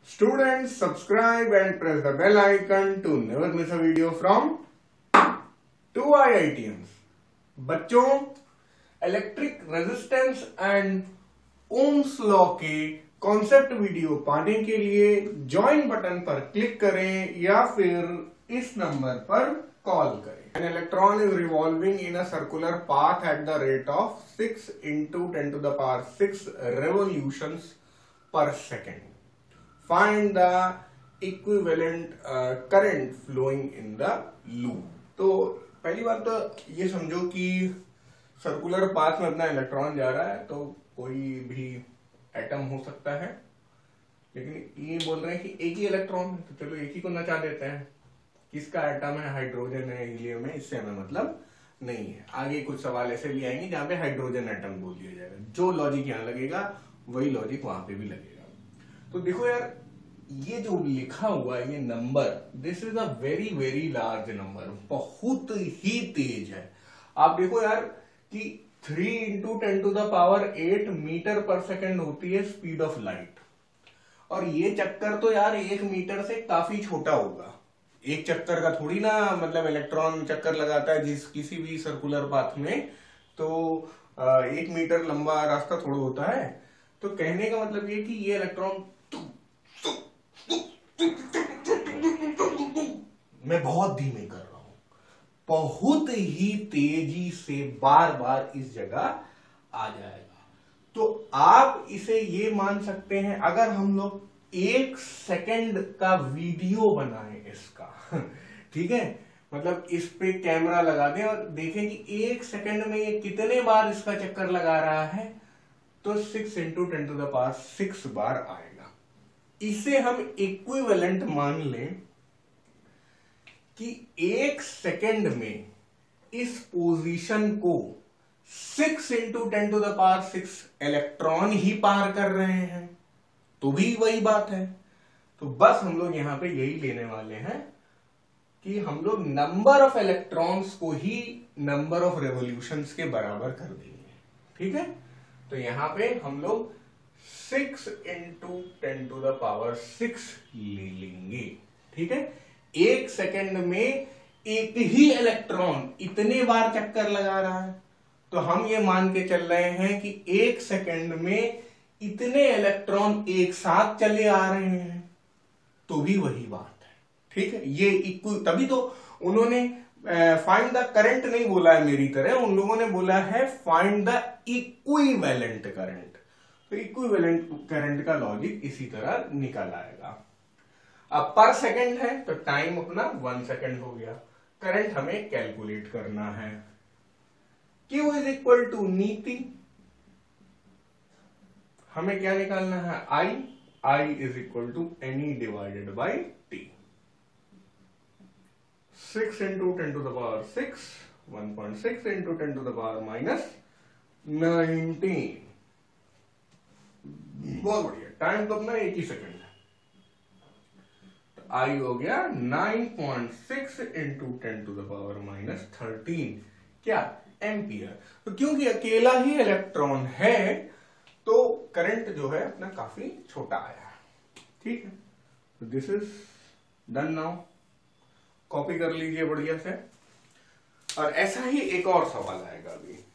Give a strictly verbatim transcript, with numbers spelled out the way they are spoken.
Students, subscribe and press the bell icon to never miss a video from two I I T Ms. बच्चों, electric resistance and ohm's law के concept video पाने के लिए join button पर click करें या फिर इस नंबर पर कॉल करें. An electron is revolving in a circular path at the rate of six into ten to the power six revolutions per second. Find the equivalent uh, current flowing in the loop. तो पहली बात तो ये समझो कि circular path में अपना electron जा रहा है, तो कोई भी एटम हो सकता है, लेकिन ये बोल रहे हैं कि एक ही इलेक्ट्रॉन है, तो चलो एक ही को नचा देते हैं. किसका एटम है? हाइड्रोजन है, हीलियम है, इससे हमें मतलब नहीं है. आगे कुछ सवाल ऐसे भी आएंगे जहां पे हाइड्रोजन एटम बोल दिया जाएगा. जो लॉजिक यहाँ लगेगा वही लॉजिक वहां पे भी लगेगा. तो देखो यार, ये जो लिखा हुआ है ये number, this is a very very large number, बहुत ही तेज है. आप देखो यार कि three into ten to the power eight metre per second होती है स्पीड ऑफ लाइट, और ये चक्कर तो यार एक मीटर से काफी छोटा होगा. एक चक्कर का थोड़ी ना मतलब इलेक्ट्रॉन चक्कर लगाता है जिस किसी भी सर्कुलर पाथ में, तो एक मीटर लंबा रास्ता थोड़ा होता है. तो कहने का मतलब ये कि ये इलेक्ट्रॉन, मैं बहुत धीमे कर रहा हूं, बहुत ही तेजी से बार बार इस जगह आ जाएगा. तो आप इसे ये मान सकते हैं, अगर हम लोग एक सेकंड का वीडियो बनाएं इसका ठीक है, मतलब इस पे कैमरा लगा दें और देखें कि एक सेकंड में ये कितने बार इसका चक्कर लगा रहा है, तो six into ten to the power six बार आएगा. इसे हम इक्विवेलेंट मान लें कि एक सेकंड में इस पोजीशन को six into ten to the power six electron ही पार कर रहे हैं, तो भी वही बात है. तो बस हम लोग यहां पे यही लेने वाले हैं कि हम लोग नंबर ऑफ इलेक्ट्रॉन्स को ही नंबर ऑफ रेवोल्यूशंस के बराबर कर देंगे. ठीक है, तो यहां पे हम लोग six into ten to the power six ले लेंगे. ठीक है, एक सेकंड में एक ही इलेक्ट्रॉन इतने बार चक्कर लगा रहा है, तो हम ये मान के चल रहे हैं कि एक सेकंड में इतने इलेक्ट्रॉन एक साथ चले आ रहे हैं, तो भी वही बात है. ठीक है, ये इक्वि तभी तो उन्होंने फाइंड द करंट नहीं बोला है मेरी तरह, उन लोगों ने बोला है फाइंड द इक्विवेलेंट करंट. तो इक्विवेलेंट करंट का लॉजिक इसी तरह निकल आएगा. अब पर सेकंड है तो टाइम अपना वन सेकंड हो गया. करंट हमें कैलकुलेट करना है. Q इज इक्वल टू नीति, हमें क्या निकालना है? I. I is equal to n e divided by T. Six into ten to the power six, one point six into ten to the power minus nineteen. बहुत बढ़िया. Time तो अपना एक ही सेकंड है. तो आई हो गया nine point six into ten to the power minus thirteen, क्या? एम्पियर. तो क्योंकि अकेला ही इलेक्ट्रॉन है तो करंट जो है अपना काफी छोटा आया. ठीक है, तो this is done now. Copy कर लीजिए बढ़िया से. और ऐसा ही एक और सवाल आएगा अभी.